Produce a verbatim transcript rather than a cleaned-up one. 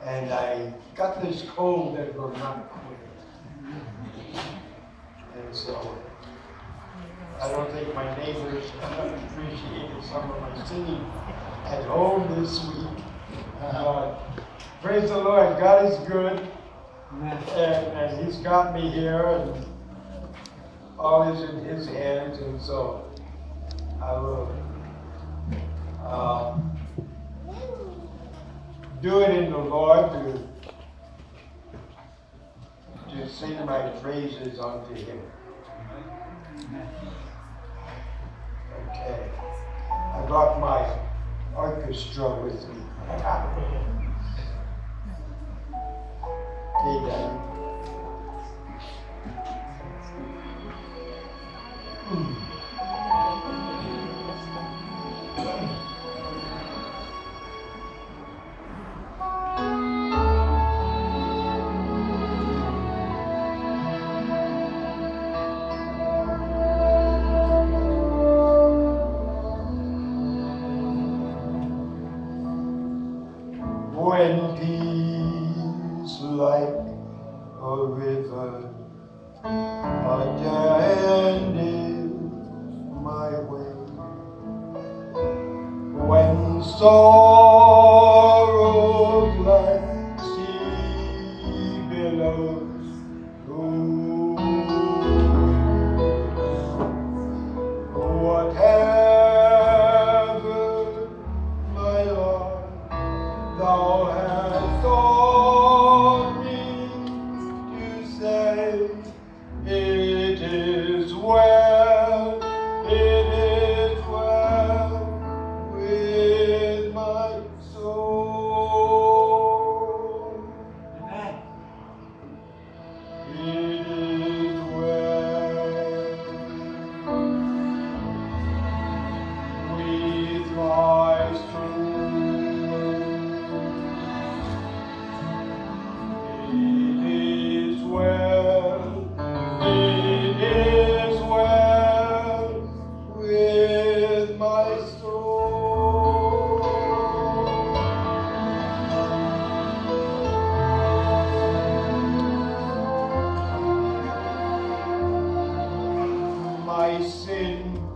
And I got this cold that will not quit. And so I don't think my neighbors appreciated some of my singing at home this week. Uh, praise the Lord, God is good. And, and He's got me here, and all is in His hands, and so I will uh, do it in the Lord to, to sing my praises unto Him. Okay. I brought my orchestra with me. Hey, Daddy. When peace like a river attended my way, when sorrows like sea billows roll, whatever my Lord Thou hast taught me to say, it is well, it is well with my soul. Amen. It is well with my soul. My sin